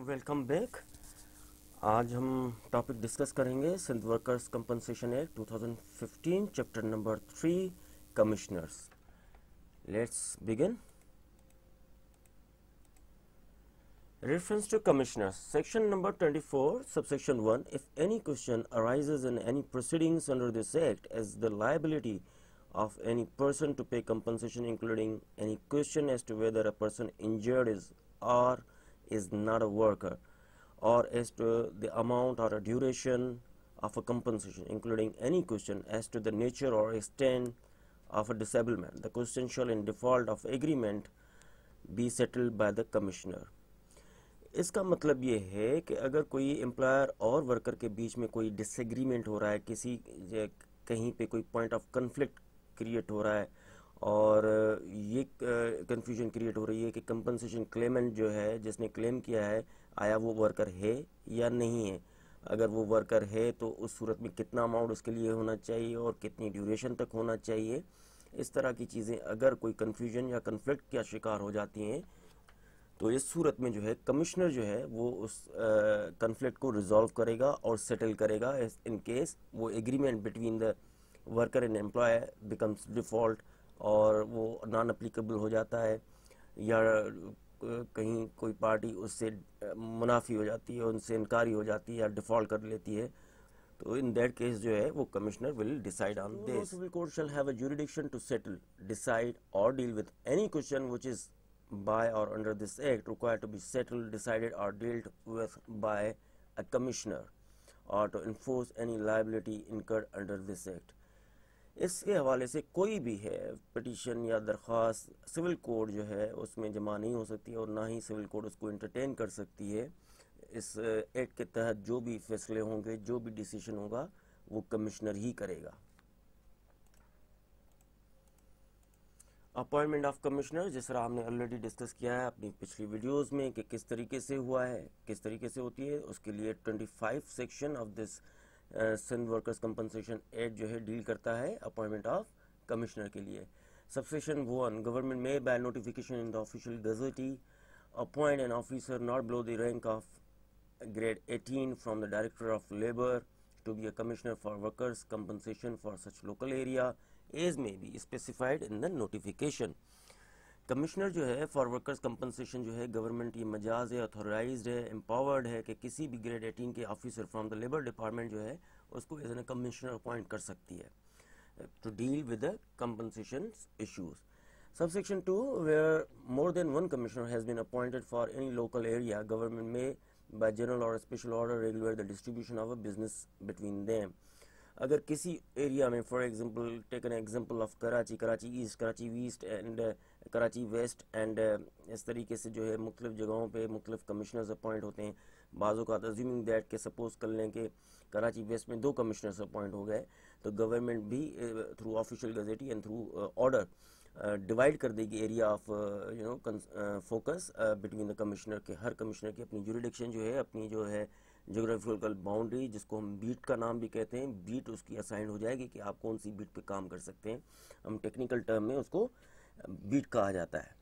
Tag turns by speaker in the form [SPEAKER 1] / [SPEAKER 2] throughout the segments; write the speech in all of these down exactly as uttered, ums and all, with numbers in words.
[SPEAKER 1] Welcome back. आज हम topic discuss करेंगे Sindh workers compensation act two thousand fifteen chapter number three commissioners. Let's begin. Reference to commissioners. Section number twenty-four, subsection one. If any question arises in any proceedings under this act as the liability of any person to pay compensation, including any question as to whether a person injured is or is not a worker, or as to the amount or a duration of a compensation, including any question as to the nature or extent of a disablement, the question shall in default of agreement be settled by the commissioner. इसका मतलब ये है कि अगर कोई employer और worker के बीच में कोई डिसएग्रीमेंट हो रहा है, किसी कहीं पे कोई पॉइंट ऑफ कन्फ्लिक्ट क्रिएट हो रहा है और ये कंफ्यूजन क्रिएट हो रही है कि कंपनसेशन क्लेमेंट जो है जिसने क्लेम किया है आया वो वर्कर है या नहीं है। अगर वो वर्कर है तो उस सूरत में कितना अमाउंट उसके लिए होना चाहिए और कितनी ड्यूरेशन तक होना चाहिए। इस तरह की चीज़ें अगर कोई कंफ्यूजन या कन्फ्लिक्ट का शिकार हो जाती हैं तो इस सूरत में जो है कमिश्नर जो है वो उस कन्फ्लिक्ट को रिजॉल्व करेगा और सेटल करेगा इन केस वो agreement between the worker and employ becomes default और वो नॉन अप्लीकेबल हो जाता है या कहीं कोई पार्टी उससे मुनाफी हो जाती है, उनसे इनकारी हो जाती है या डिफॉल्ट कर लेती है, तो इन दैट केस जो है वो commissioner will decide on this. Civil court shall have a jurisdiction to settle, decide और deal with any question which is by or under this act required to be settled, decided or dealt with by a commissioner or to enforce any liability incurred under this act. इसके हवाले से कोई भी है petition या दरख्वास्त civil code जो है उसमें जमा नहीं हो सकती और ना ही सिविल कोड उसको इंटरटेन कर सकती है। इस एक्ट के तहत जो भी फैसले होंगे, जो भी डिसीजन होगा वो कमिश्नर ही करेगा। अपॉइंटमेंट ऑफ कमिश्नर, जिस तरह हमने ऑलरेडी डिस्कस किया है अपनी पिछली वीडियोस में कि किस तरीके से हुआ है, किस तरीके से होती है, उसके लिए पच्चीस section of this Sindh workers compensation act जो है डील करता है अपॉइंटमेंट ऑफ कमिश्नर के लिए। सबसेक्शन वन, गवर्नमेंट में by notification in the official gazette appoint an officer not below the rank of grade eighteen from the director of labour to be a commissioner for workers compensation for such local area as may be specified in the notification. Commissioner जो है for workers compensation जो है government ये मजाज है, authorised है, empowered है कि किसी भी ग्रेड एटीन के officer from the labour department जो है उसको एज ए कमिश्नर अपॉइंट कर सकती है to deal with the compensation issues. Subsection two, where more than one commissioner has been appointed for any local area, government में by general or special order regulate the distribution of a business between them. अगर किसी area में for example take an example of Karachi, Karachi east, Karachi east and Karachi west and इस तरीके से जो है मुख्तलिफ जगहों पे मुख्तलिफ कमिश्नर्स अपॉइंट होते हैं। बाज़ों का अज्यूमिंग दैट के सपोज कर लें कि कराची वेस्ट में दो कमिश्नर्स अपॉइंट हो गए तो गवर्नमेंट भी through official gazette and through order divide कर देगी area of you know focus between the commissioner के। हर कमिश्नर की अपनी जुरिडिक्शन जो है, अपनी जो है जोग्राफिकल बाउंड्री जिसको हम बीट का नाम भी कहते हैं, बीट उसकी असाइन हो जाएगी कि आप कौन सी बीट पे काम कर सकते हैं। हम टेक्निकल टर्म में उसको बीट कहा जाता है।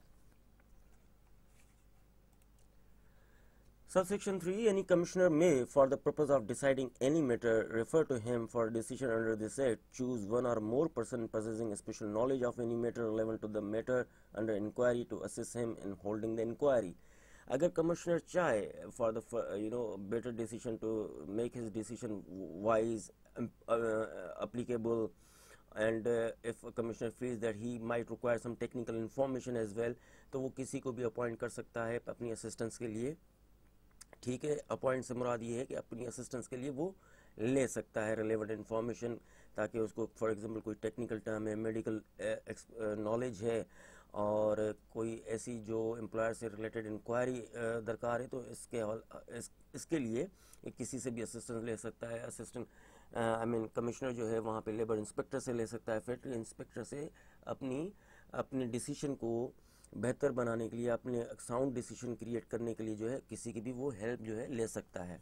[SPEAKER 1] Subsection three, any commissioner may, for the purpose of deciding any matter, refer to him for a decision under this act, choose one or more person possessing special knowledge of any matter relevant to the matter under inquiry to assist him in holding the inquiry. अगर commissioner चाहे for the you know better decision to make his decision wise, uh, applicable, and uh, if a commissioner feels that he might require some technical information as well, तो वो किसी को भी appoint कर सकता है अपनी असिस्टेंस के लिए। ठीक है, अपॉइंट से मुराद ये है कि अपनी असिस्टेंस के लिए वो ले सकता है रिलेवेंट इन्फॉर्मेशन, ताकि उसको फॉर एग्जांपल कोई टेक्निकल टर्म है, मेडिकल नॉलेज है और कोई ऐसी जो एम्प्लॉयर से रिलेटेड इंक्वायरी दरकार है तो इसके इस, इसके लिए किसी से भी असिस्टेंस ले सकता है। असिस्टेंट आई मीन कमिश्नर जो है वहाँ पे लेबर इंस्पेक्टर से ले सकता है, फैक्ट्री इंस्पेक्टर से अपनी अपने डिसीजन को बेहतर बनाने के लिए, अपने साउंड डिसीजन क्रिएट करने के लिए जो है किसी की भी वो हेल्प जो है ले सकता है।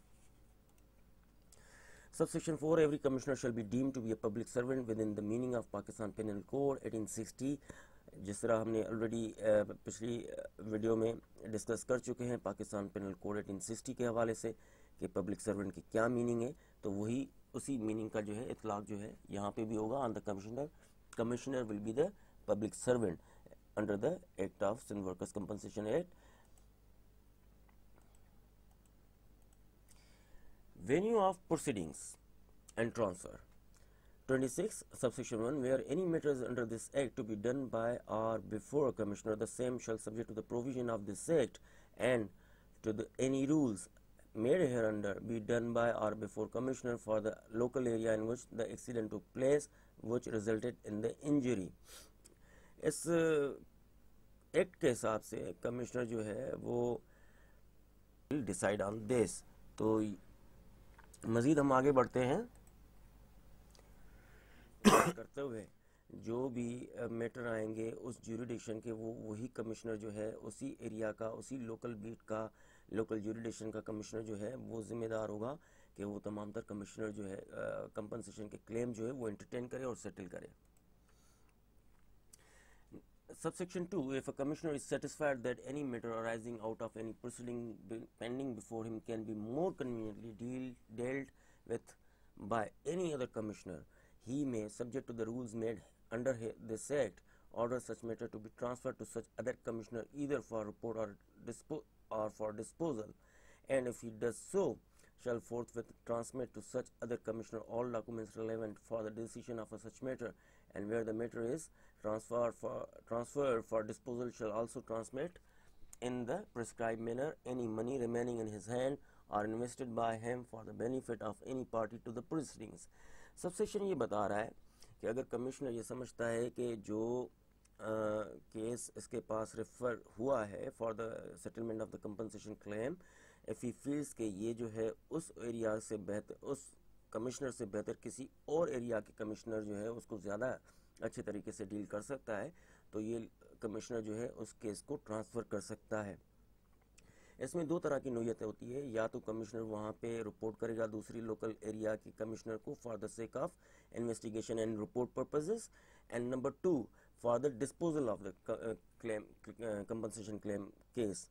[SPEAKER 1] Subsection four, every commissioner shall be deemed to be a public servant within the meaning of Pakistan Penal Code eighteen sixty जिस तरह हमने ऑलरेडी पिछली वीडियो में डिस्कस कर चुके हैं Pakistan penal code eighteen sixty के हवाले से कि पब्लिक सर्वेंट की क्या मीनिंग है, तो वही उसी मीनिंग का जो है इतलाक जो है यहाँ पे भी होगा on the commissioner. Commissioner will be the public servant under the act of Sindh workers compensation act. Venue of proceedings and transfer. twenty-six subsection one, where any matters under this act to be done by or before a commissioner, the same shall subject to the provision of this act and to the any rules made hereunder be done by or before commissioner for the local area in which the accident took place which resulted in the injury. इस act के हिसाब से commissioner जो है वो decide on this. तो मज़ीद हम आगे बढ़ते हैं करते हुए जो भी मैटर आएंगे उस ज्यूरिडिक्शन के, वो वही कमिश्नर जो है उसी एरिया का, उसी लोकल बीट का, लोकल ज्यूरिडिक्शन का कमिश्नर जो है वो जिम्मेदार होगा कि वो तमाम तर कमिश्नर जो है कंपनसेशन के क्लेम जो है वो एंटरटेन करे और सेटल करे. Subsection two, if a commissioner is satisfied that any matter arising out of any proceeding pending before him can be more conveniently deal, dealt with by any other commissioner, he may, subject to the rules made under this act, order such matter to be transferred to such other commissioner either for report or, dispo or for disposal, and if he does so, shall forthwith transmit to such other commissioner all documents relevant for the decision of a such matter, and where the matter is transferred for transferred for disposal shall also transmit in the prescribed manner any money remaining in his hand or invested by him for the benefit of any party to the proceedings. Subsection ये बता रहा है कि अगर commissioner ये समझता है कि जो केस uh, इसके पास रेफर हुआ है for the settlement of the compensation claim, if he feels के ये जो है उस एरिया से बेहतर, उस कमिश्नर से बेहतर किसी और एरिया के कमिश्नर जो है उसको ज़्यादा अच्छे तरीके से डील कर सकता है, तो ये कमिश्नर जो है उस केस को ट्रांसफ़र कर सकता है. इसमें दो तरह की नोयतें होती है, या तो कमिश्नर वहाँ पे रिपोर्ट करेगा दूसरी लोकल एरिया के कमिश्नर को for the sake of investigation and report purposes, and number two for the disposal of the claim compensation claim case.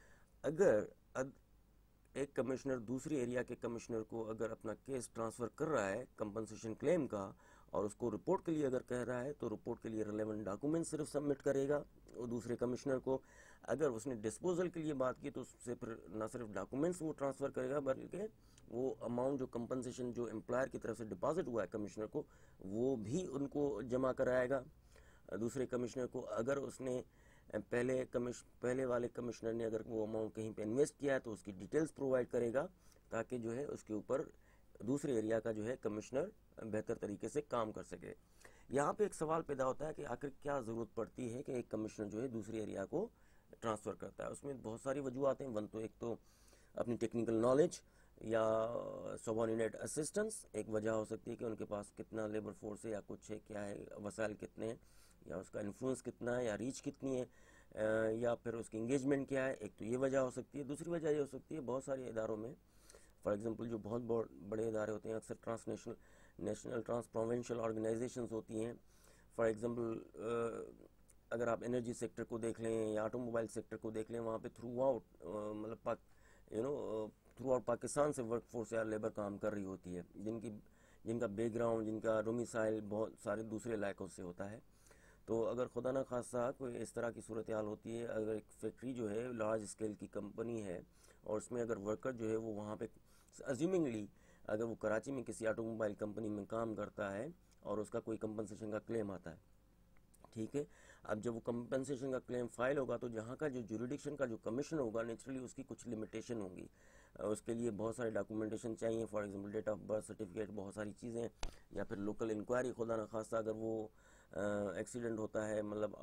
[SPEAKER 1] अगर अद, एक कमिश्नर दूसरी एरिया के कमिश्नर को अगर अपना केस ट्रांसफ़र कर रहा है कंपनसेशन क्लेम का और उसको रिपोर्ट के लिए अगर कह रहा है, तो रिपोर्ट के लिए रिलेवेंट डॉक्यूमेंट सिर्फ सबमिट करेगा वो दूसरे कमिश्नर को. अगर उसने डिस्पोजल के लिए बात की तो उससे फिर ना सिर्फ डॉक्यूमेंट्स वो ट्रांसफ़र करेगा बल्कि वो अमाउंट जो कंपनसेशन जो एम्प्लॉयर की तरफ से डिपॉजिट हुआ है कमिश्नर को वो भी उनको जमा कराएगा दूसरे कमिश्नर को. अगर उसने पहले कमिश पहले वाले कमिश्नर ने अगर वो अमाउंट कहीं पे इन्वेस्ट किया है तो उसकी डिटेल्स प्रोवाइड करेगा ताकि जो है उसके ऊपर दूसरे एरिया का जो है कमिश्नर बेहतर तरीके से काम कर सके. यहाँ पे एक सवाल पैदा होता है कि आखिर क्या ज़रूरत पड़ती है कि एक कमिश्नर जो है दूसरे एरिया को ट्रांसफ़र करता है. उसमें बहुत सारी वजूहत हैं. वन तो एक तो अपनी टेक्निकल नॉलेज या सबऑर्डिनेट असिस्टेंस एक वजह हो सकती है कि उनके पास कितना लेबर फोर्स है या कुछ है, क्या है, वसाइल कितने हैं, या उसका इन्फ्लुएंस कितना है या रीच कितनी है, या फिर उसकी इंगेजमेंट क्या है. एक तो ये वजह हो सकती है. दूसरी वजह ये हो सकती है बहुत सारे इदारों में, फॉर एग्जांपल जो बहुत बड़े इदारे होते हैं अक्सर transnational national trans provincial organisations होती हैं. फॉर एग्जांपल अगर आप एनर्जी सेक्टर को देख लें या ऑटोमोबाइल सेक्टर को देख लें, वहाँ पे थ्रू आउट मतलब Pak you know throughout Pakistan से वर्क फोर्स या लेबर काम कर रही होती है, जिनकी जिनका बैकग्राउंड, जिनका डोमिसाइल बहुत सारे दूसरे इलाकों से होता है. तो अगर खुदा न खासा कोई इस तरह की सूरत हाल होती है, अगर एक फैक्ट्री जो है लार्ज स्केल की कंपनी है और उसमें अगर वर्कर जो है वो वहाँ पे अज्यूमिंगली अगर वो कराची में किसी ऑटोमोबाइल कंपनी में काम करता है और उसका कोई कंपनसेशन का क्लेम आता है, ठीक है. अब जब वो कंपनसेशन का क्लेम फाइल होगा तो जहाँ का जो ज्यूरिडिक्शन का जो कमीशन होगा नेचुरली उसकी कुछ लिमिटेशन होंगी, उसके लिए बहुत सारे डॉक्यूमेंटेशन चाहिए. For example date of birth certificate, बहुत सारी चीज़ें, या फिर लोकल इंक्वायरी. खुदा न खासा अगर वो एक्सीडेंट होता है मतलब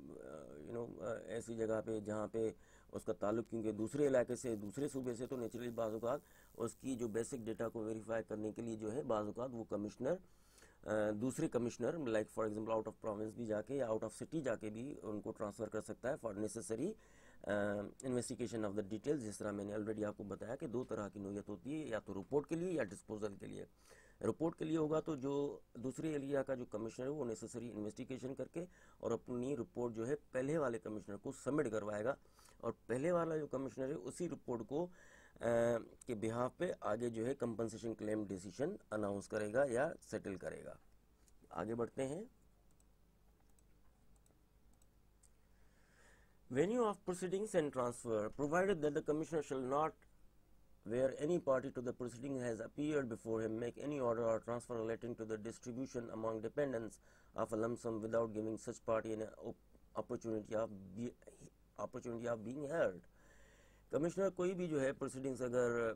[SPEAKER 1] यू नो ऐसी जगह पे जहाँ पे उसका ताल्लुक क्योंकि दूसरे इलाके से दूसरे सूबे से, तो नेचुरली बाज़ औक़ात उसकी जो बेसिक डेटा को वेरीफाई करने के लिए जो है बाज़ औक़ात वो कमिश्नर दूसरे commissioner like for example out of province भी जाके या आउट ऑफ सिटी जाके भी उनको ट्रांसफ़र कर सकता है for necessary investigation of the details. जिस तरह मैंने ऑलरेडी आपको बताया कि दो तरह की नोयत होती है, या तो रिपोर्ट के लिए या डिस्पोजल के लिए. रिपोर्ट के लिए होगा तो जो दूसरे एरिया का जो कमिश्नर है वो नेसेसरी इन्वेस्टिगेशन करके और अपनी रिपोर्ट जो है पहले वाले कमिश्नर को सबमिट करवाएगा, और पहले वाला जो कमिश्नर है उसी रिपोर्ट को आ, के बिहाफ पे आगे जो है कंपनसेशन क्लेम डिसीजन अनाउंस करेगा या सेटल करेगा। आगे बढ़ते हैं। Venue of proceedings and transfer, provided that the commissioner shall not, where any party to the proceeding has appeared before him, make any order or transfer relating to the distribution among dependents of a lump sum without giving such party an opportunity of be, opportunity of being heard. Commissioner कोई भी जो है proceedings अगर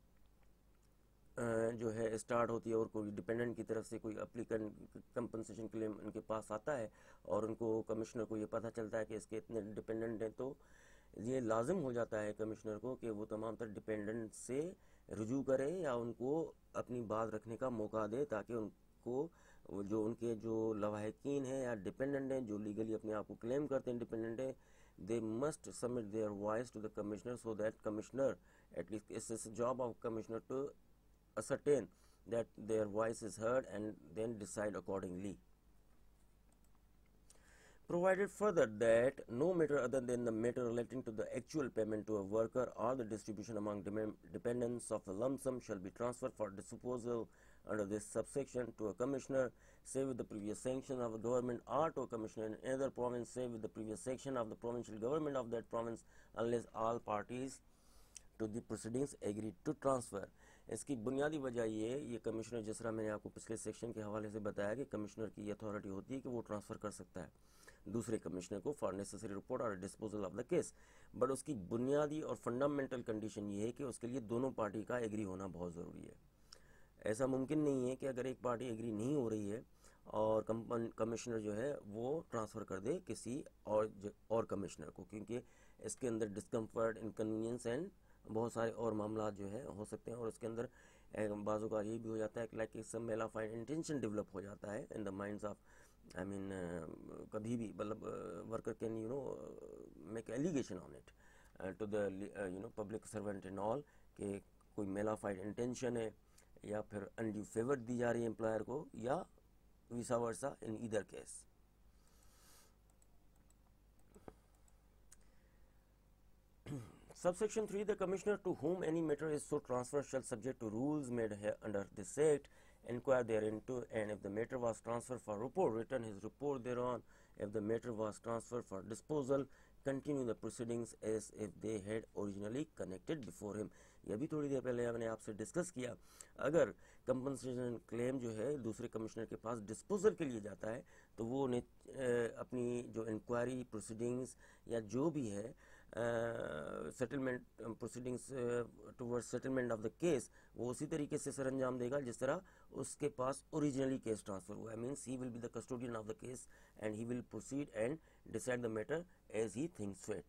[SPEAKER 1] जो है start होती है और कोई डिपेंडेंट की तरफ से कोई अप्लीकेंट कंपनसेशन क्लेम उनके पास आता है और उनको कमिश्नर को ये पता चलता है कि इसके इतने डिपेंडेंट हैं, तो ये लाजिम हो जाता है कमिश्नर को कि वो तमाम तर डिपेंडेंट से रुजू करे या उनको अपनी बात रखने का मौका दे, ताकि उनको जो उनके जो लवाहिकीन हैं या डिपेंडेंट हैं जो लीगली अपने आप को क्लेम करते हैं डिपेंडेंट हैं, they must submit their voice to the commissioner so that commissioner, at least it's a job of commissioner to ascertain that their voice is heard and then decide accordingly. Provided further that no matter other than the matter relating to the actual payment to a worker or the distribution among dependents of the lump sum shall be transferred for disposal under this subsection to a commissioner, save with the previous sanction of the government, or to a commissioner in another province, save with the previous sanction of the provincial government of that province, unless all parties to the proceedings agree to transfer. इसकी बुनियादी वजह ये ये commissioner, जिस तरह मैंने आपको पिछले सेक्शन के हवाले से बताया कि कमिश्नर की अथॉरिटी होती है कि वो ट्रांसफ़र कर सकता है दूसरे कमिश्नर को फॉर नेसेसरी रिपोर्ट और disposal of the case, but उसकी बुनियादी और फंडामेंटल कंडीशन ये है कि उसके लिए दोनों पार्टी का एग्री होना बहुत ज़रूरी है। ऐसा मुमकिन नहीं है कि अगर एक पार्टी एग्री नहीं हो रही है और कमिश्नर जो है वो ट्रांसफ़र कर दे किसी और और कमिश्नर को, क्योंकि इसके अंदर डिस्कम्फर्ट, इनकन्वीनियंस एंड बहुत सारे और मामला जो है हो सकते हैं, और उसके अंदर बाज़ों का ये भी हो जाता है कि like some mala fide intention develop हो जाता है in the minds of, I mean कभी भी मतलब worker can you know make allegation on it to the you know public servant and all कि कोई मेलाफाइड इंटेंशन है या फिर अनड्यू फेवर दी जा रही है एम्प्लॉयर को या vice versa in either case. Subsection three, the commissioner to whom any matter is so transferred shall, subject to rules made under this act, inquire thereinto, and if the matter was transferred for report, return his report thereon. If the matter was transferred for disposal, continue the proceedings as if they had originally connected before him. यह भी थोड़ी देर पहले मैंने आपसे discuss किया, अगर compensation claim जो है दूसरे कमिश्नर के पास डिस्पोजल के लिए जाता है तो वो ने अपनी जो इंक्वायरी प्रोसीडिंग्स या जो भी है settlement proceedings towards settlement of the case वो उसी तरीके से सर अंजाम देगा जिस तरह उसके पास ओरिजिनली केस ट्रांसफर हुआ है। Means he will be the custodian of the case and he will proceed and decide the matter as he thinks fit.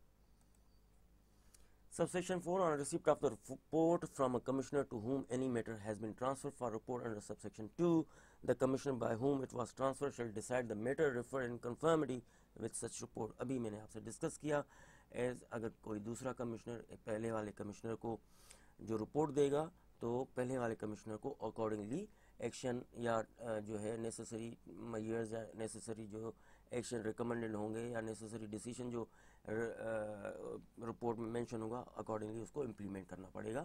[SPEAKER 1] Subsection four, on receipt of the report from a commissioner to whom any matter has been transferred for report under subsection two, the commissioner by whom it was transferred shall decide the matter referred in conformity with such report. अभी मैंने आपसे discuss किया as अगर कोई दूसरा commissioner पहले वाले commissioner को जो रिपोर्ट देगा तो पहले वाले कमिश्नर को अकॉर्डिंगली एक्शन या जो है नेसेसरी मेजर्स या नेसेसरी जो एक्शन रिकमेंडेड होंगे या नेसेसरी डिसीजन जो रिपोर्ट में मेंशन होगा अकॉर्डिंगली उसको इम्प्लीमेंट करना पड़ेगा।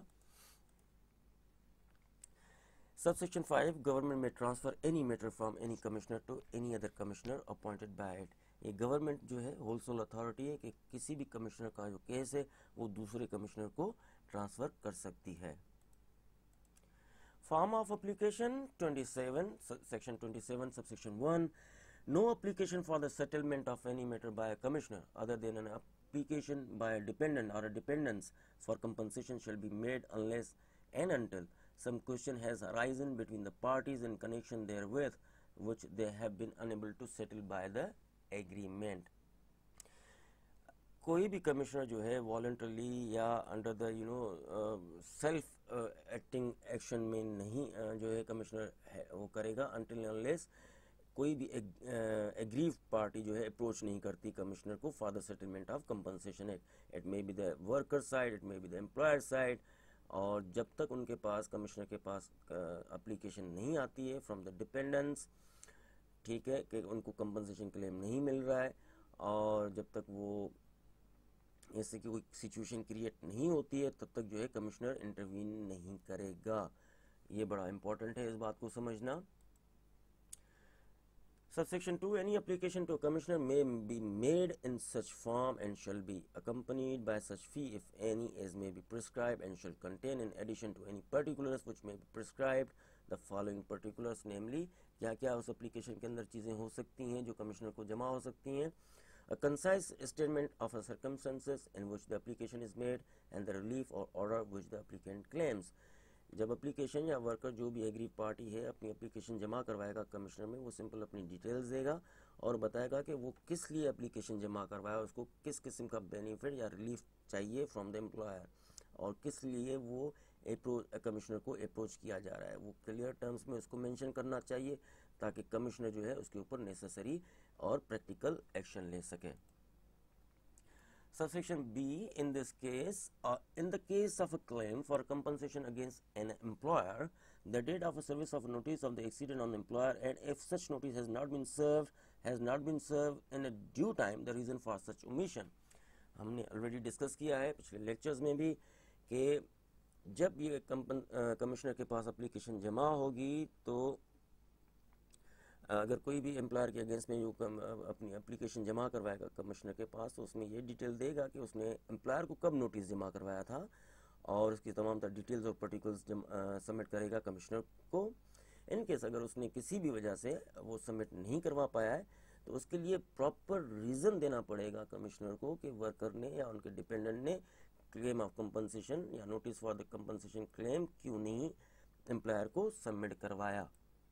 [SPEAKER 1] सबसेक्शन फाइव, गवर्नमेंट में transfer any matter from any commissioner to any other commissioner appointed by इट। ये गवर्नमेंट जो है होलसेल अथॉरिटी है कि किसी भी कमिश्नर का जो केस है वो दूसरे कमिश्नर को ट्रांसफर कर सकती है। Form of application twenty-seven, section twenty-seven, subsection one. No application for the settlement of any matter by a commissioner other than an application by a dependent or a dependents for compensation shall be made unless and until some question has arisen between the parties in connection therewith which they have been unable to settle by the agreement. कोई भी commissioner जो है voluntarily या under the you know self acting action में नहीं uh, जो है commissioner है वो करेगा अनटिल अनलेस कोई भी एग्रीव पार्टी जो है अप्रोच नहीं करती कमिश्नर को for the settlement of compensation. It it may be the worker side, it may be the employer side, और जब तक उनके पास कमिश्नर के पास एप्लीकेशन नहीं आती है फ्रॉम द डिपेंडेंट्स, ठीक है, कि उनको कंपनसेशन क्लेम नहीं मिल रहा है, और जब तक वो ऐसे की कोई सिचुएशन क्रिएट नहीं होती है, तब तक जो है कमिश्नर इंटरवीन नहीं करेगा। ये बड़ा इंपॉर्टेंट है इस बात को समझना। Subsection two, any application to a commissioner may be made in such form and shall be accompanied by such fee if any as may be prescribed, and shall contain in addition to any particulars which may be prescribed the following particulars, namely क्या क्या उस application के अंदर चीज़ें हो सकती हैं जो commissioner को जमा हो सकती हैं। A concise statement of the circumstances in which the application is made and the relief or order which the applicant claims। जब एप्लीकेशन या वर्कर जो भी एग्री पार्टी है अपनी एप्लीकेशन जमा करवाएगा कमिश्नर में, वो सिंपल अपनी डिटेल्स देगा और बताएगा कि वो किस लिए एप्लीकेशन जमा करवाया, उसको किस किस्म का बेनिफिट या रिलीफ चाहिए फ्रॉम द एम्प्लॉयर, और किस लिए वो अप्रोच कमिश्नर को अप्रोच किया जा रहा है। वो क्लियर टर्म्स में उसको मेंशन करना चाहिए ताकि कमिश्नर जो है उसके ऊपर नेसेसरी और प्रैक्टिकल एक्शन ले सके। Subsection B, in this case, uh, in the case of a claim for compensation against an employer, the date of a service of notice of the accident on the employer, and if such notice has not been served, has not been served in a due time, the reason for such omission। हमने already discuss किया है पिछले lectures में भी कि जब ये commissioner के पास एप्लीकेशन जमा होगी तो अगर कोई भी एम्प्लॉयर के अगेंस्ट में जो अपनी एप्लीकेशन जमा करवाएगा कमिश्नर के पास, तो उसमें ये डिटेल देगा कि उसने एम्प्लॉयर को कब नोटिस जमा करवाया था, और उसकी तमाम तरह डिटेल्स और पर्टिकुलर्स सबमिट करेगा कमिश्नर को। इन केस अगर उसने किसी भी वजह से वो सबमिट नहीं करवा पाया है, तो उसके लिए प्रॉपर रीज़न देना पड़ेगा कमिश्नर को कि वर्कर ने या उनके डिपेंडेंट ने क्लेम ऑफ कंपनसेशन या notice for the compensation claim क्यों नहीं एम्प्लॉयर को सबमिट करवाया।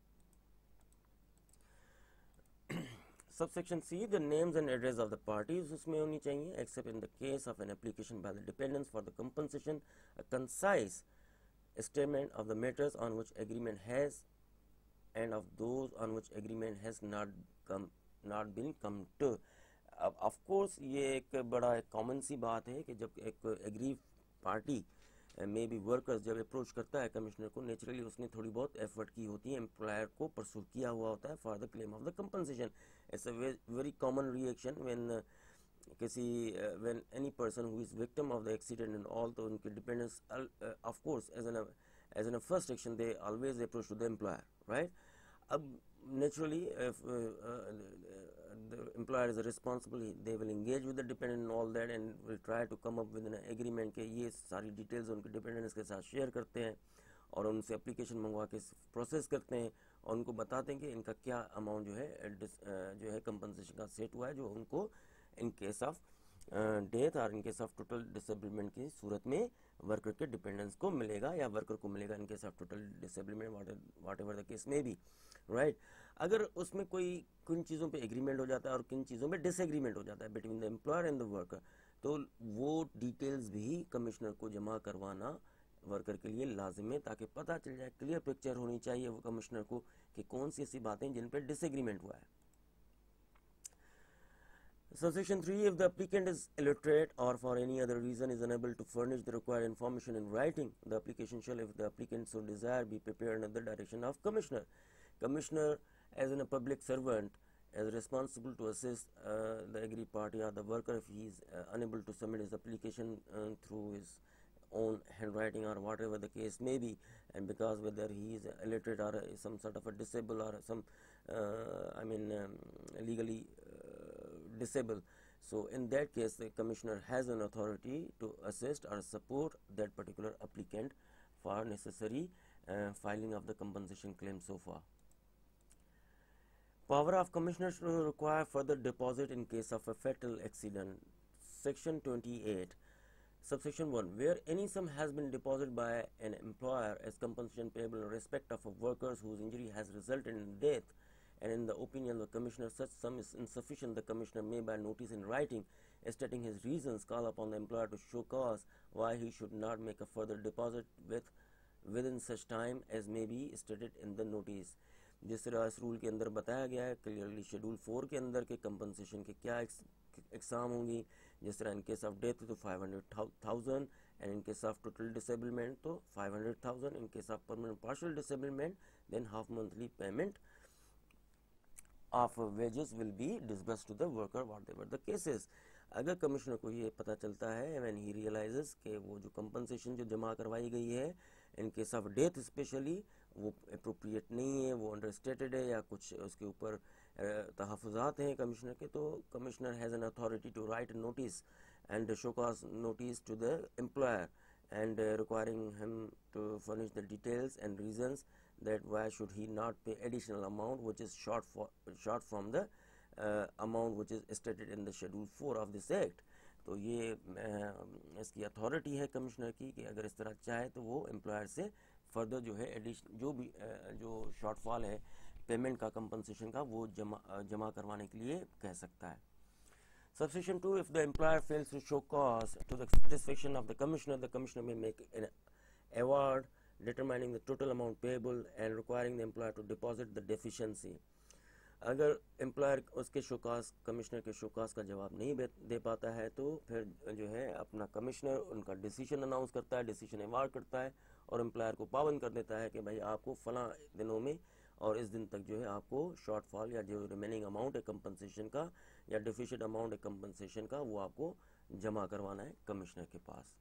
[SPEAKER 1] Subsection C, the names and address of the parties उसमें होनी चाहिए, except in the case of an application by the dependents for the compensation, a concise statement of the matters on which agreement has and of those on which agreement has not come not been come to। अब of course ये एक बड़ा एक common सी बात है कि जब एक agree party may be workers जब अप्रोच करता है कमिश्नर को, नेचुरली उसने थोड़ी बहुत एफर्ट की होती है, एम्प्लॉयर को परसू किया हुआ होता है for the claim of the compensation. It's a very common reaction when किसी when any person who is victim of the accident and all, तो उनके dependents of course as an as an first action they always approach to the employer, right. अब naturally if uh, uh, the employer is responsible, they will engage with the dependent and all that and will try to come up with an agreement के ये सारी details उनके dependents के साथ share करते हैं और उनसे एप्लीकेशन मंगवा के प्रोसेस करते हैं और उनको बताते हैं कि इनका क्या अमाउंट जो है जो है कंपनसेशन का सेट हुआ है, जो उनको इन केस ऑफ डेथ और in case of total disablement की सूरत में वर्कर के डिपेंडेंस को मिलेगा या वर्कर को मिलेगा in case of total disablement, whatever the case में भी, राइट। अगर उसमें कोई किन चीज़ों पे एग्रीमेंट हो जाता है और किन चीज़ों पे डिसएग्रीमेंट हो जाता है between the employer and the worker, तो वो डिटेल्स भी कमिश्नर को जमा करवाना वर्कर के लिए लाजिम है ताकि पता चल जाए, क्लियर पिक्चर होनी चाहिए वो कमिश्नर को कि कौन सी ऐसी बातें जिन पर डिसएग्रीमेंट हुआ है। Subsection three, if the applicant is illiterate or for any other reason is unable to furnish the required information in writing, the application shall, if the applicant so desire, be prepared under the direction of commissioner. Commissioner, as in a public servant, is responsible to assist uh, the aggrieved party or the worker if he is uh, unable to submit his application uh, through his own handwriting or whatever the case may be, and because whether he is illiterate or uh, some sort of a disabled or some uh, I mean um, legally uh, disabled, so in that case the commissioner has an authority to assist or support that particular applicant for necessary uh, filing of the compensation claim so far. Power of commissioners to require further deposit in case of a fatal accident. Section twenty-eight. Subsection one, where any sum has been deposited by an employer as compensation payable in respect of a worker whose injury has resulted in death, and in the opinion of the commissioner such sum is insufficient, the commissioner may by notice in writing stating his reasons call upon the employer to show cause why he should not make a further deposit with within such time as may be stated in the notice। जिस तरह इस rule के अंदर बताया गया है clearly schedule four के अंदर के कंपनसेशन के क्या एक्साम होंगी, जिस तरह इन केस ऑफ डेथ तो five hundred thousand, and in case of total disablement तो five hundred thousand, in case of permanent partial disablement then half monthly payment of wages will be disbursed to the worker whatever the cases. अगर commissioner को ये पता चलता है when he realizes कि वो जो compensation जो जमा करवाई गई है in case of death specially वो appropriate नहीं है, वो understated है या कुछ उसके ऊपर तहफ़्फ़ुज़ात हैं कमिश्नर के, तो commissioner has an authority to write a notice and show cause notice to the employer and uh, requiring him to furnish the details and reasons that why should he not pay additional amount which is short for short from the uh, amount which is stated in the schedule four of this act. तो ये uh, इसकी authority है commissioner की कि अगर इस तरह चाहे तो वो एम्प्लॉयर से फर्दर जो है एडिशन जो भी uh, जो शॉर्टफॉल है पेमेंट का कंपनसेशन का वो जमा uh, जमा करवाने के लिए कह सकता है. Subsection two, if the employer fails to show cause to the satisfaction of the commissioner, the commissioner may make an award determining the total amount payable and requiring the employer to deposit the deficiency. अगर employer उसके show cause commissioner के show cause का जवाब नहीं दे पाता है तो फिर जो है अपना कमिश्नर उनका डिसीजन अनाउंस करता है, डिसीजन अवार्ड करता है और एम्प्लॉयर को पाबंद कर देता है कि भाई आपको फला दिनों में और इस दिन तक जो है आपको शॉर्टफॉल या जो रिमेनिंग अमाउंट है कंपनसेशन का या डिफिशिएंट अमाउंट है कंपनसेशन का वो आपको जमा करवाना है कमिश्नर के पास.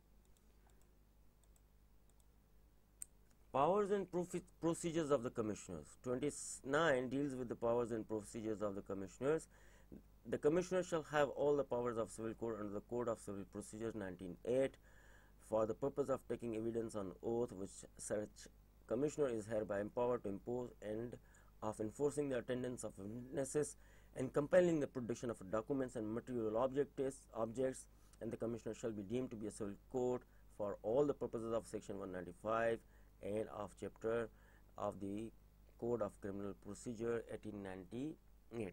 [SPEAKER 1] Powers and procedures of the commissioners. twenty-nine deals with the powers and procedures of the commissioners. The commissioner shall have all the powers of civil code under the Code of Civil Procedures nineteen oh eight for the purpose of taking evidence on oath, which such commissioner is hereby empowered to impose, and of enforcing the attendance of witnesses and compelling the production of documents and material objects, objects, and the commissioner shall be deemed to be a civil court for all the purposes of section one ninety-five and of chapter of the Code of Criminal Procedure eighteen ninety-eight.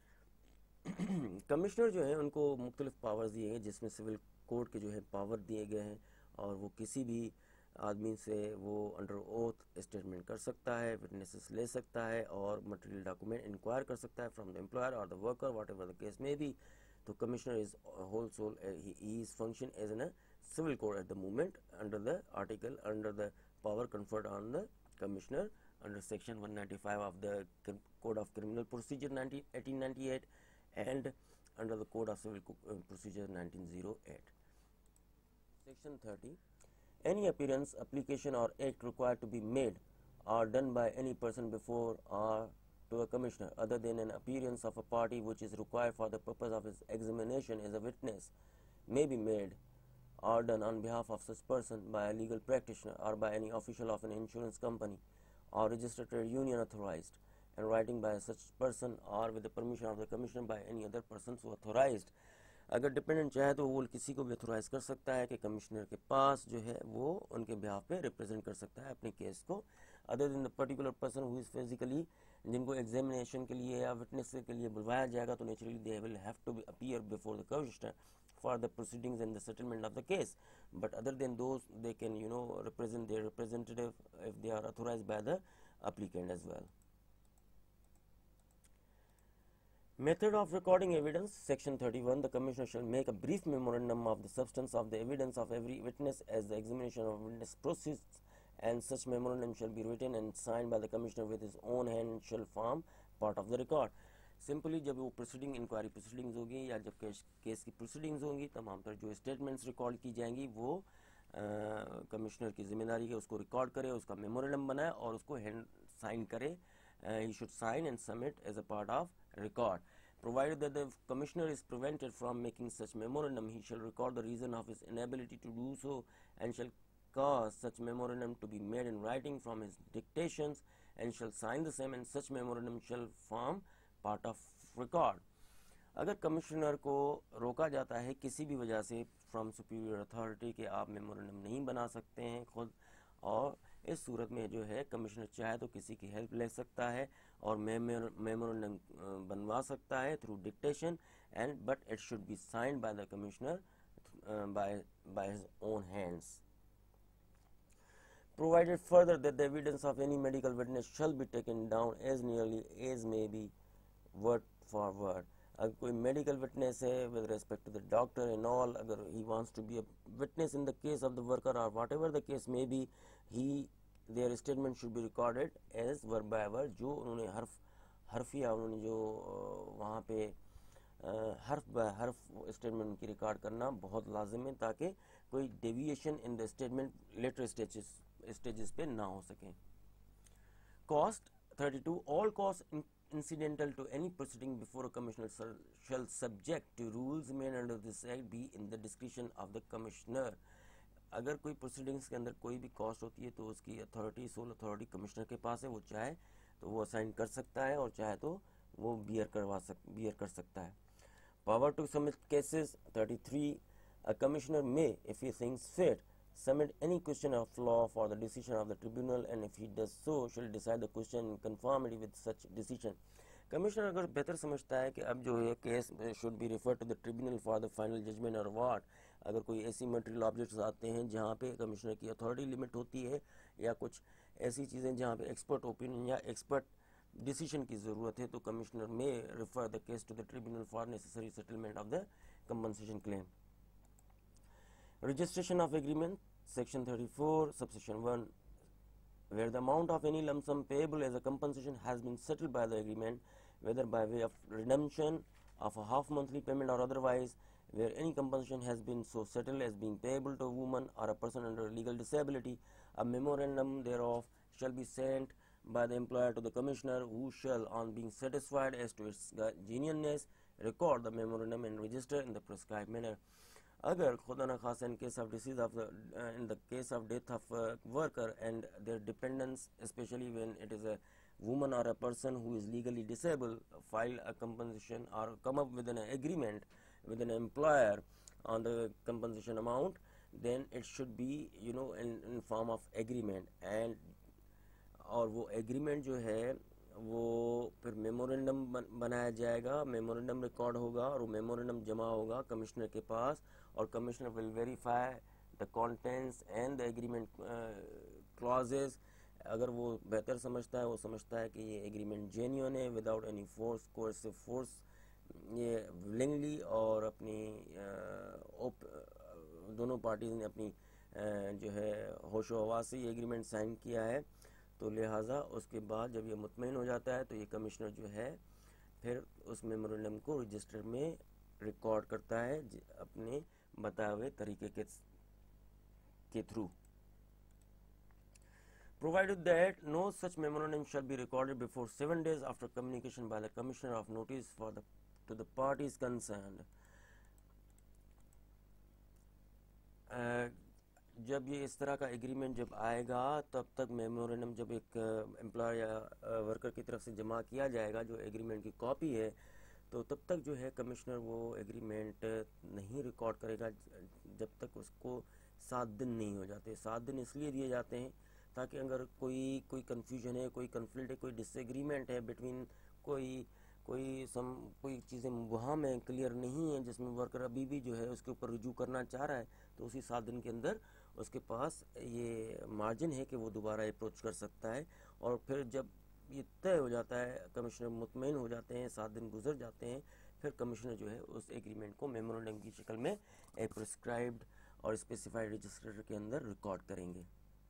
[SPEAKER 1] Commissioner जो है उनको मुख्तलिफ powers दिए गए जिसमें civil code के जो है पावर दिए गए हैं और वो किसी भी आदमी से वो अंडर ओथ स्टेटमेंट कर सकता है, विटनेसेस ले सकता है और मटेरियल डॉक्यूमेंट इंक्वायर कर सकता है फ्रॉम द एम्प्लॉयर और the worker whatever the case में बी. तो commissioner is whole sole he is function as an civil court at the moment under the article under the power conferred on the commissioner under section one ninety-five of the Code of Criminal Procedure eighteen ninety-eight and under the Code of Civil Procedure nineteen oh eight. Section thirty, any appearance, application or act required to be made or done by any person before or to a commissioner other than an appearance of a party which is required for the purpose of his examination as a witness may be made or done on behalf of such person by a legal practitioner or by any official of an insurance company or registered trade union authorized, and writing by such person or with the permission of the commissioner by any other person so authorized. अगर dependent चाहे तो वो किसी को भी authorise कर सकता है कि कमिश्नर के पास जो है वो उनके बिहाफ पे रिप्रेजेंट कर सकता है अपने केस को, other than the particular person who is physically, जिनको एग्जामिनेशन के लिए या विटनेस के लिए बुलवाया जाएगा तो naturally they will have to appear before the commissioner for the proceedings and the settlement of the case, but other than those they can you know represent their representative if they are authorized by the applicant as well. Method of recording evidence. Section thirty-one, the commissioner shall make a brief memorandum of the substance of the evidence of every witness as the examination of witness proceeds, and such memorandum shall be written and signed by the commissioner with his own hand and shall form part of the record. Simply जब वो proceeding inquiry proceedings होगी या जब case case की proceedings होंगी तमाम तर जो स्टेटमेंट्स रिकॉर्ड की जाएंगी वो कमिश्नर की जिम्मेदारी है उसको रिकॉर्ड करे, उसका मेमोरेंडम बनाए और उसको हैंड साइन करे. He should sign and submit as a part of record. Provided that the commissioner is prevented from making such memorandum, he shall record the reason of his inability to do so and shall cause such memorandum to be made in writing from his dictations and shall sign the same, and such memorandum shall form part of record. अगर commissioner को रोका जाता है किसी भी वजह से from superior authority के आप मेमोरेंडम नहीं बना सकते हैं खुद, और इस सूरत में जो है कमिश्नर चाहे तो किसी की हेल्प ले सकता है और मेमोरेंडम बनवा सकता है through dictation and but it should be signed by the commissioner by by his own hands. Provided further that the evidence of any medical witness shall be taken down as nearly as may be word for word. अगर कोई medical witness है with respect to the doctor and all, अगर he wants to be a witness in the case of the worker और whatever the case may be, he their statement should be recorded as word by word. जो उन्होंने हर्फ हर्फिया उन्होंने जो वहाँ पे हर्फ बाय हर्फ स्टेटमेंट उनकी रिकॉर्ड करना बहुत लाजिम है, ताकि कोई deviation in the statement later stages stages पे ना हो सके। Cost thirty-two. All costs in, incidental to any proceeding before a commissioner shall, shall subject to rules made under this act be in the discretion of the commissioner. अगर कोई proceedings के अंदर कोई भी कॉस्ट होती है तो उसकी अथॉरिटी सोल अथॉरिटी कमिश्नर के पास है, वो चाहे तो वो असाइन कर सकता है और चाहे तो वो बियर करवा सक बियर कर सकता है। Power to submit cases thirty-three. A commissioner may, if he thinks fit, submit any question of law for the decision of the tribunal, and if he does so, shall decide the question in conformity with such decision. Commissioner अगर बेहतर समझता है कि अब जो है case should be refer to the tribunal for the final judgement और what, अगर कोई ऐसी मटेरियल ऑब्जेक्ट्स आते हैं जहाँ पे कमिश्नर की अथॉरिटी लिमिट होती है, या कुछ ऐसी चीज़ें जहाँ पे एक्सपर्ट ओपिनियन या एक्सपर्ट डिसीजन की ज़रूरत है, तो commissioner may refer the case to the tribunal for necessary settlement of the compensation claim. Registration of agreement, section thirty-four, subsection one, where the amount of any lump sum payable as a compensation has been settled by the agreement, whether by way of redemption of a half monthly payment or otherwise, where any compensation has been so settled as being payable to a woman or a person under legal disability, a memorandum thereof shall be sent by the employer to the commissioner, who shall, on being satisfied as to its genuineness, record the memorandum and register in the prescribed manner. अगर खुदा न खासा in case of disease of in the case of death of worker and their dependents, specially when it is a woman or a person who is legally disabled, file a compensation or come up with an agreement with an employer on the compensation amount, then it should be you know in, in form of agreement, and और वो agreement जो है वो फिर memorandum बन, बनाया जाएगा, memorandum record होगा और वो मेमोरेंडम जमा होगा कमिश्नर के पास, और commissioner will verify the contents and the agreement clauses. अगर वो बेहतर समझता है, वो समझता है कि ये एग्रीमेंट जेन्युइन है without any force coercive force, ये विलिंगली और अपनी uh, uh, दोनों पार्टीज ने अपनी uh, जो है होशो हवास से ये एग्रीमेंट साइन किया है, तो लिहाजा उसके बाद जब ये मुतमईन हो जाता है तो ये कमिश्नर जो है फिर उस मेमोरेंडम को रजिस्टर में रिकॉर्ड करता है अपने बताए हुए तरीके के के through. Provided that no such memorandum shall be recorded before seven days after communication by the commissioner of notice for the to the parties concerned. uh, जब ये इस तरह का एग्रीमेंट जब आएगा तब तक मेमोरेंडम जब एक एम्प्लॉयर या वर्कर की तरफ से जमा किया जाएगा जो एग्रीमेंट की कॉपी है, तो तब तक जो है कमिश्नर वो एग्रीमेंट नहीं रिकॉर्ड करेगा जब तक उसको सात दिन नहीं हो जाते। सात दिन इसलिए दिए जाते हैं ताकि अगर कोई कोई कन्फ्यूजन है, कोई कन्फ्लिक्ट है, कोई डिसएग्रीमेंट है बिटवीन कोई कोई सम कोई चीज़ें वहाँ में क्लियर नहीं है जिसमें वर्कर अभी भी जो है उसके ऊपर रुजू करना चाह रहा है, तो उसी सात दिन के अंदर उसके पास ये मार्जिन है कि वो दोबारा अप्रोच कर सकता है। और फिर जब ये तय हो जाता है, कमिश्नर मुतमईन हो जाते हैं, सात दिन गुजर जाते हैं, फिर कमिश्नर जो है उस एग्रीमेंट को मेमोरेंडम की शक्ल में एक प्रिस्क्राइब्ड और स्पेसिफाइड रजिस्टर के अंदर रिकॉर्ड करेंगे।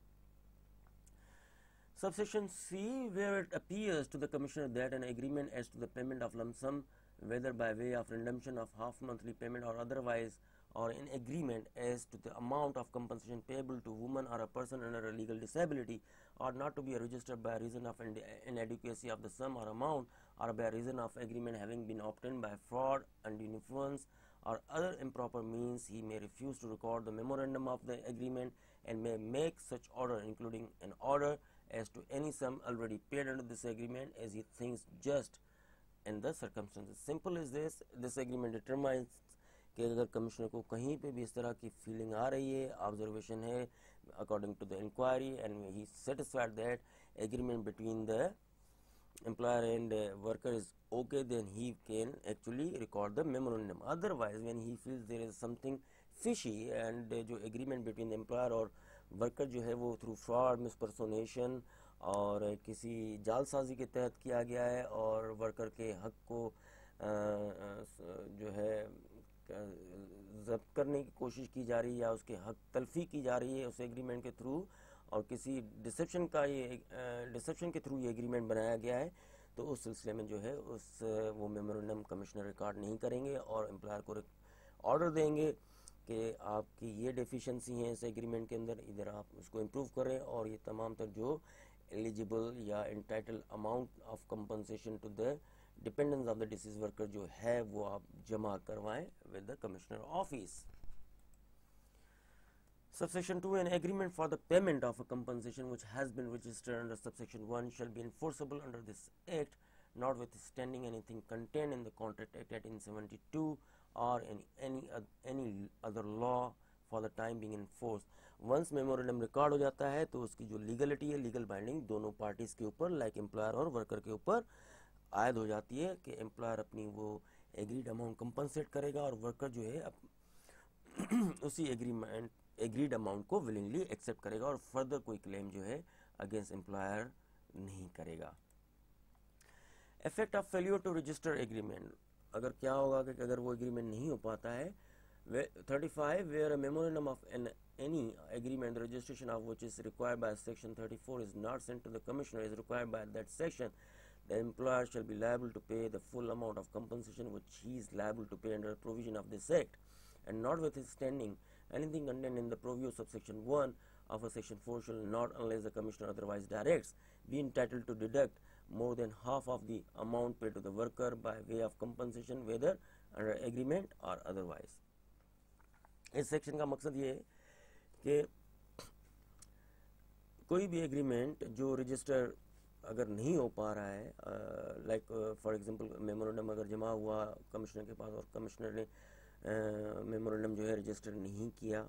[SPEAKER 1] Subsection C, where it appears to the commissioner that an agreement as to the payment of lump sum, whether by way of redemption of half monthly payment or otherwise, or an agreement as to the amount of compensation payable to woman or a person under a legal disability, ought not to be registered by reason of inadequacy of the sum or amount, or by reason of agreement having been obtained by fraud, undue influence, or other improper means. He may refuse to record the memorandum of the agreement and may make such order, including an order as to any sum already paid under this agreement as he thinks just in the circumstances. Simple is this. This agreement determines कि अगर commissioner को कहीं पे भी इस तरह की feeling आ रही है, ऑब्जर्वेशन है, according to the inquiry, and he satisfied that agreement between the employer and uh, worker is okay, then he can actually record the memorandum. Otherwise, when he feels there is something fishy and uh, जो agreement between the employer और worker जो है वो through fraud, मिसपर्सोनेशन और किसी जालसाजी के तहत किया गया है और वर्कर के हक को जो है जब्त करने की कोशिश की जा रही है या उसके हक तलफी की जा रही है उस एग्रीमेंट के थ्रू, और किसी डिसेप्शन का ये डिसेप्शन के थ्रू ये एग्रीमेंट बनाया गया है, तो उस सिलसिले में जो है उस वो मेमोरेंडम कमिश्नर रिकॉर्ड नहीं करेंगे और एम्प्लॉयर को ऑर्डर देंगे कि आपकी ये डेफिशिएंसी है इस एग्रीमेंट के अंदर, इधर आप उसको इम्प्रूव करें और ये तमाम तर जो एलिजिबल या entitle amount of compensation to the dependents of the deceased worker जो है वो आप जमा करवाएं with the commissioner office. Subsection two, an agreement for the payment of a compensation which has been registered under subsection one shall be enforceable under this act, notwithstanding anything contained in the Contract Act eighteen seventy-two or any any, uh, any other law for the time being in force. Once memorandum record हो जाता है तो उसकी जो legality है, legal binding दोनों parties के ऊपर, लाइक एम्प्लॉयर और वर्कर के ऊपर आयद हो जाती है कि एम्प्लॉयर अपनी वो एग्रीड अमाउंट कंपनसेट करेगा और वर्कर जो है उसी एग्रीमेंट एग्रीड अमाउंट को विलिंगली एक्सेप्ट करेगा और फर्दर कोई क्लेम जो है अगेंस्ट एम्प्लॉयर नहीं करेगा। Effect of failure to register agreement, अगर क्या होगा कि अगर वो एग्रीमेंट नहीं हो पाता है, thirty five where a memorandum of an any agreement the registration of which is required by section thirty-four is not sent to the commissioner is required by that section, the employer shall be liable to pay the full amount of compensation which he is liable to pay under provision of this act, and notwithstanding anything contained in the purview of subsection one of a section four shall not, unless the commissioner otherwise directs, be entitled to deduct more than half of the amount paid to the worker by way of compensation whether under agreement or otherwise। इस section का मकसद ये है कि कोई भी agreement जो register अगर नहीं हो पा रहा है, लाइक फॉर एग्जांपल मेमोरेंडम अगर जमा हुआ कमिश्नर के पास और कमिश्नर ने मेमोरेंडम जो है रजिस्टर नहीं किया,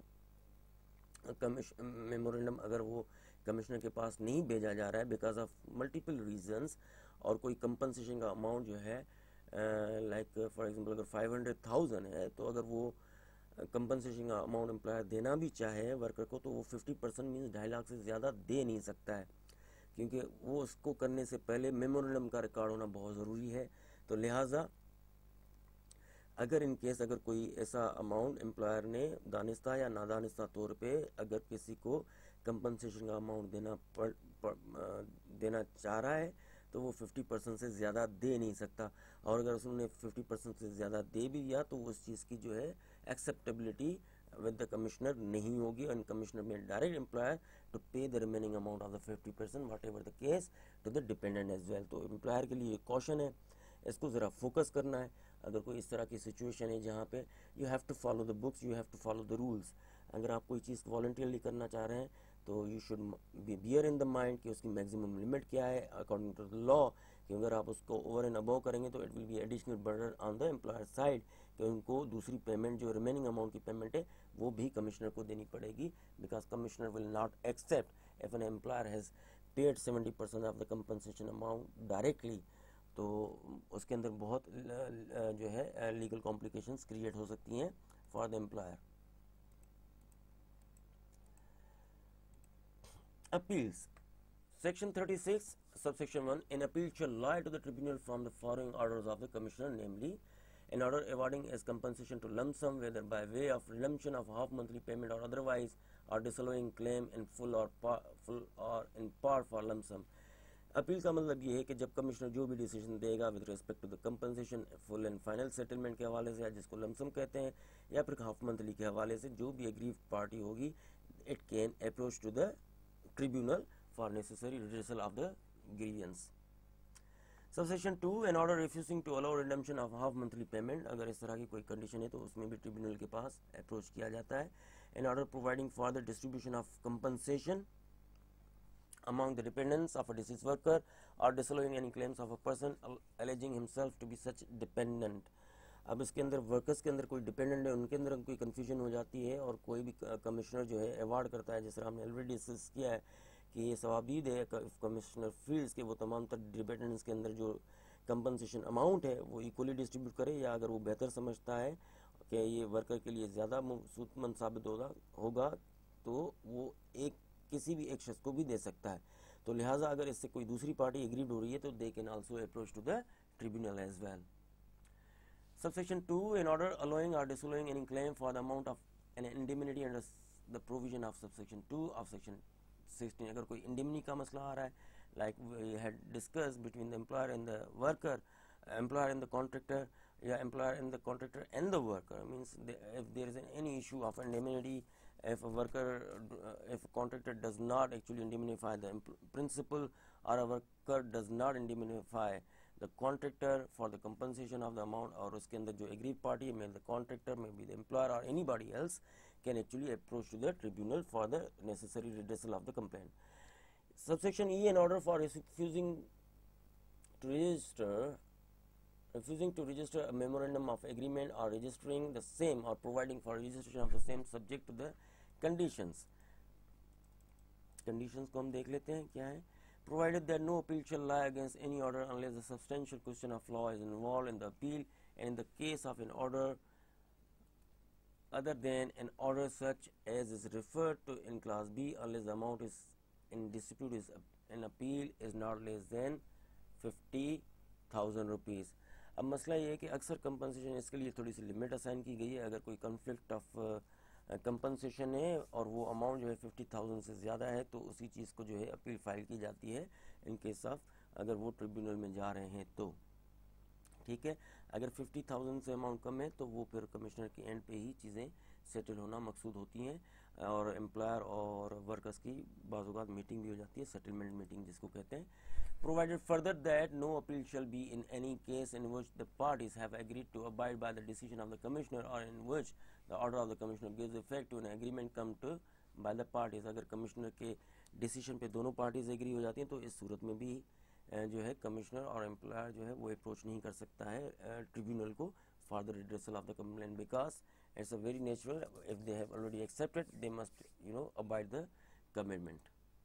[SPEAKER 1] मेमोरेंडम अगर वो कमिश्नर के पास नहीं भेजा जा रहा है बिकॉज ऑफ मल्टीपल रीजंस, और कोई कंपनसेशन का अमाउंट जो है लाइक फॉर एग्जांपल अगर फाइव हंड्रेड थाउजेंड है, तो अगर वो कंपनसेशन का अमाउंट एम्प्लॉयर देना भी चाहे वर्कर को तो वो फिफ्टी परसेंट मीन्स ढाई लाख से ज़्यादा दे नहीं सकता है, क्योंकि वो उसको करने से पहले मेमोरेंडम का रिकॉर्ड होना बहुत ज़रूरी है। तो लिहाजा अगर इन केस अगर कोई ऐसा अमाउंट एम्प्लॉयर ने दानिस्ता या नादानिस्ता तौर पे अगर किसी को कंपनसेशन का अमाउंट देना पड़, पड़, देना चाह रहा है तो वो फिफ्टी परसेंट से ज़्यादा दे नहीं सकता, और अगर उसने फिफ्टी परसेंट से ज़्यादा दे भी दिया तो उस चीज़ की जो है एक्सेप्टेबिलिटी विद द कमिश्नर नहीं होगी, और commissioner may direct employer to pay the remaining amount of the fifty percent whatever the case to the dependent as well. तो एम्प्लॉयर के लिए कॉशन है, इसको ज़रा फोकस करना है। अगर कोई इस तरह की सिचुएशन है जहाँ पे you have to follow the books, you have to follow the rules, अगर आप कोई चीज़ वॉलंटियरली करना चाह रहे हैं तो you should be bear in the mind कि उसकी मैक्सिमम लिमिट क्या है अकॉर्डिंग टू द लॉ, कि अगर आप उसको ओवर एंड अबव करेंगे तो it will be additional burden on the employer side, कि उनको दूसरी पेमेंट जो रिमेनिंग अमाउंट की पेमेंट है वो भी कमिश्नर को देनी पड़ेगी, because commissioner will not accept if an employer has paid seventy percent of the compensation amount directly, तो उसके अंदर बहुत जो है लीगल कॉम्प्लिकेशंस क्रिएट हो सकती हैं for the employer. Appeals. Section thirty-six, subsection one, an appeal shall lie to the tribunal from the following orders of the commissioner, namely, an order awarding as compensation to lump sum, whether by way of redemption of half monthly payment or otherwise, or disallowing claim in full or par, full or in part for lump sum. Appeal का मतलब ये है कि जब commissioner जो भी decision देगा with respect to the compensation full and final settlement के हवाले से, या जिसको लमसम कहते हैं, या फिर हाफ मंथली के हवाले से, जो भी एग्रीव्ड पार्टी होगी it can approach to the tribunal for necessary redressal of the grievance. Subsection two, an order refusing to allow redemption of half monthly payment, अगर इस तरह की कोई कंडीशन है तो उसमें भी ट्रिब्यूनल के पास अप्रोच किया जाता है। An order providing for the distribution of compensation among the dependents of a deceased worker or disallowing any claims of a person alleging himself to be such dependent. अब इसके अंदर वर्कर्स के अंदर कोई डिपेंडेंट है, उनके अंदर कोई कन्फ्यूजन हो जाती है, और कोई भी कमिश्नर जो है अवार्ड करता है, जैसे हमने ऑलरेडी डिस्कस किया है कि ये सवाबीद है कमिश्नर फील्ड्स के वो तमाम तर डिपेंडेंट्स के अंदर जो कंपनसेशन अमाउंट है वो इक्वली डिस्ट्रीब्यूट करे, या अगर वो बेहतर समझता है कि ये वर्कर के लिए ज़्यादा सूदमंद साबित होगा होगा तो वो एक किसी भी एक शख्स को भी दे सकता है। तो लिहाजा अगर इससे कोई दूसरी पार्टी एग्रीड हो रही है तो they can also approach to the tribunal as well. Subsection two, an order allowing or disallowing any claim for the amount of an indemnity under the provision of subsection two of section sixteen. अगर कोई indemnity का मसला आ रहा है, like we had discussed between the employer and the worker, employer and the contractor, yeah, employer and the contractor and the worker, means the, if there is an, any issue of indemnity, if a worker, uh, if a contractor does not actually indemnify the principal, or a worker does not indemnify the contractor for the compensation of the amount, और उसके अंदर जो agreed party, may the contractor, maybe the employer or anybody else, can actually approach to the tribunal for the necessary redressal of the complaint. Subsection E, an order for refusing to register refusing to register a memorandum of agreement or registering the same or providing for registration of the same subject to the conditions. Conditions को हम देख लेते हैं क्या है. Provided that no appeal shall lie against any order unless a substantial question of law is involved in the appeal, and in the case of an order other than an order such as is referred to in clause B, unless the amount is in dispute is an appeal is not less than fifty thousand rupees. अब मसला ये है कि अक्सर compensation इसके लिए थोड़ी सी limit assign की गई है. अगर कोई कन्फ्लिक्ट ऑफ कंपनसेशन है और वो अमाउंट जो है फिफ्टी थाउजेंड से ज़्यादा है, तो उसी चीज़ को जो है अपील फाइल की जाती है इन केस ऑफ अगर वो ट्रिब्यूनल में जा रहे हैं तो. ठीक है, अगर फिफ्टी थाउजेंड से अमाउंट कम है तो वो फिर कमिश्नर के एंड पे ही चीज़ें सेटल होना मकसूद होती हैं, और एम्प्लॉयर और वर्कर्स की बाज़ मीटिंग भी हो जाती है, सेटलमेंट मीटिंग जिसको कहते हैं. Provided further that no appeal shall be in any case in which the parties have agreed to abide by the decision of the commissioner, or in which the order of the commissioner gives effect to an agreement come to by the parties. अगर commissioner के decision पे दोनों parties agree हो जाती हैं तो इस सूरत में भी जो है कमिश्नर और एम्प्लॉयर जो है वो अप्रोच नहीं कर सकता है ट्रिब्यूनल को for the redressal of the complaint, because it's a very natural, if they have already accepted, they must, you know, abide the commitment.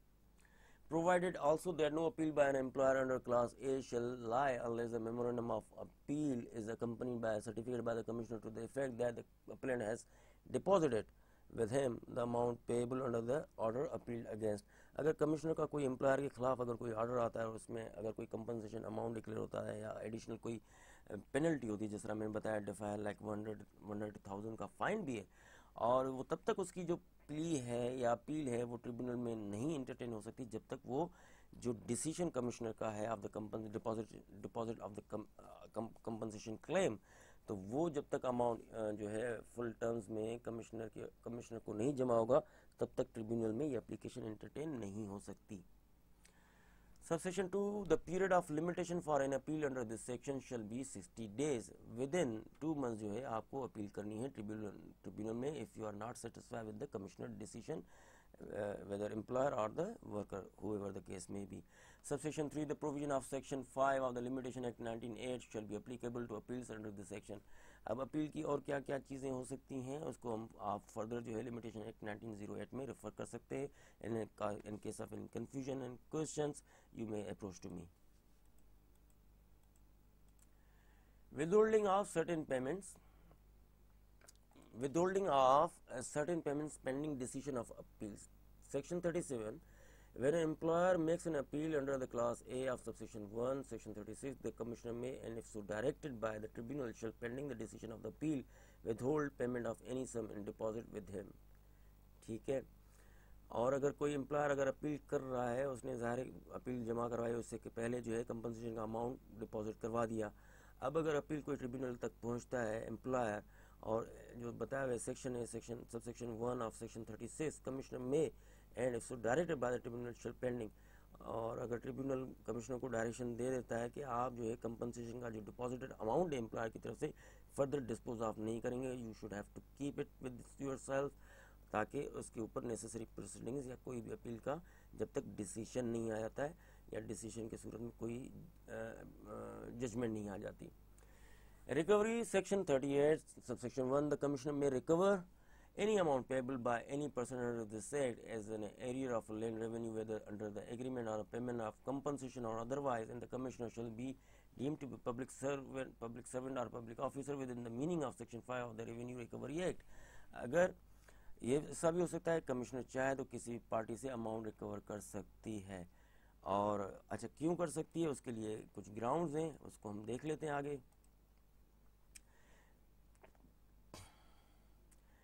[SPEAKER 1] Provided also that no appeal by an employer under clause A shall lie unless the memorandum of appeal is accompanied by a certificate by the commissioner to the effect that the appellant has deposited with him the amount payable under the order appealed against. अगर commissioner का कोई employer के खिलाफ अगर कोई order आता है और उसमें अगर कोई कंपनसेशन अमाउंट डिक्लेयर होता है या एडिशनल कोई पेनल्टी होती है, जिस तरह मैंने बताया डिफायर like one hundred one hundred thousand का फाइन भी है, और वो तब तक उसकी जो प्ली है या अपील है वो ट्रिब्यूनल में नहीं इंटरटेन हो सकती जब तक वो जो डिसीजन कमिश्नर का है ऑफ द कंपन deposit deposit of the compensation claim, तो वो जब तक अमाउंट जो है फुल टर्म्स में कमिश्नर के कमिश्नर को नहीं जमा होगा तब तक ट्रिब्यूनल में ये एप्लीकेशन एंटरटेन नहीं हो सकती. Subsection two, the period of limitation for an appeal under this section shall be sixty days. Within two months जो है आपको अपील करनी है ट्रिब्यूनल ट्रिब्यूनल में if you are not satisfied with the commissioner decision, uh, whether employer or the worker, whoever the case may be. Subsection three, the provision of section five of the Limitation Act nineteen oh eight shall be applicable to appeals under this section. अब appeal की और क्या क्या चीज़ें हो सकती हैं उसको हम आप फर्दर जो है limitation act nineteen oh eight में रेफर कर सकते हैं. In case of any confusion and questions you may approach to me. Withholding of certain payments. Withholding of uh, certain payments pending decision of appeals. Section thirty-seven. When an employer makes an appeal under the clause A of subsection one, section thirty-six, the commissioner may, and if so directed by the tribunal, shall pending the decision of the appeal withhold payment of any sum in deposit with him. ठीक है. और अगर कोई employer अगर appeal कर रहा है, उसने ज़ाहिर अपील जमा करवाई, उससे के पहले जो है कंपनसेशन का अमाउंट डिपॉजिट करवा दिया. अब अगर अपील कोई ट्रिब्यूनल तक पहुंचता है एम्प्लॉयर, और जो बताया हुआ सेक्शन है section sub section one of section thirty six, commissioner may and so directed by the tribunal shall pending, और अगर ट्रिब्यूनल कमिश्नर को डायरेक्शन दे देता है कि आप जो है कंपनसेशन का जो डिपॉजिटेड अमाउंट है एम्प्लॉयर की तरफ से फर्दर डिस्पोज ऑफ नहीं करेंगे, you should have to keep it with your सेल्फ, ताकि उसके ऊपर नेसेसरी प्रोसीडिंग्स या कोई भी अपील का जब तक डिसीजन नहीं आ जाता है या डिसीजन के सूरत में कोई जजमेंट नहीं आ जाती. Recovery section thirty eight subsection one, the commissioner may recover any amount payable by any person under this act as an arrear of land revenue, whether under the agreement or a payment of compensation or otherwise, and the commissioner shall be deemed to be public servant public servant or public officer within the meaning of section five of the Revenue Recovery Act. अगर ये ऐसा भी हो सकता है commissioner चाहे तो किसी पार्टी से अमाउंट रिकवर कर सकती है, और अच्छा क्यों कर सकती है उसके लिए कुछ ग्राउंड्स हैं, उसको हम देख लेते हैं आगे.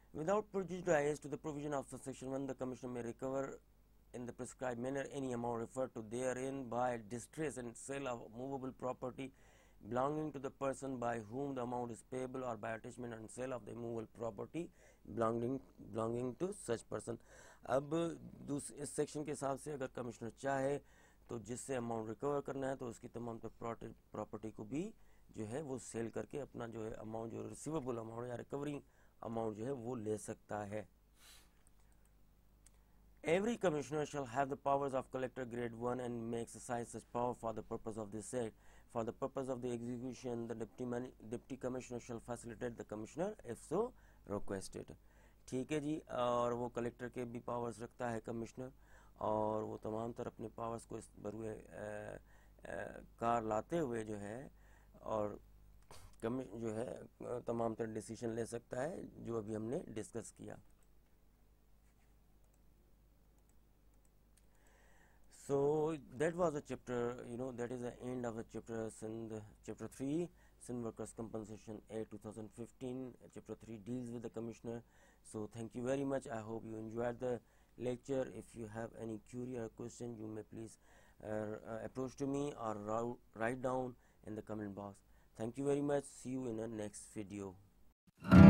[SPEAKER 1] Without prejudice to the provision of subsection one, the Commissioner may recover in the prescribed manner any amount referred to therein by distress and sale of movable property belonging to the person by whom the amount is payable, or by attachment and sale of the movable property belonging belonging to such person. अब दूस इस section के हिसाब से अगर commissioner चाहे तो जिससे अमाउंट रिकवर करना है तो उसकी तमाम प्रॉपर्टी को भी जो है वो सेल करके अपना जो है अमाउंट जो रिसीवेबल अमाउंट या रिकवरी अमाउंट जो है वो ले सकता है. Every commissioner shall have the powers of collector grade one and may exercise such power for the purpose of this act. For the purpose of the execution, the deputy, deputy commissioner shall facilitate the commissioner if so requested. ठीक है जी. और वो collector के भी powers रखता है commissioner, और वो तमाम तरह अपने पावर्स को इस बरुए कार लाते हुए जो है और कमि जो है तमाम तरह डिसीजन ले सकता है जो अभी हमने डिस्कस किया. So that was the chapter, you know, that is the end of the chapter Sindh, chapter three, Sindh Workers Compensation Act two thousand fifteen. Chapter three deals with the commissioner. So thank you very much. I hope you enjoyed the lecture. If you have any query or question, you may please uh, approach to me or write down in the comment box. Thank you very much. See you in the next video.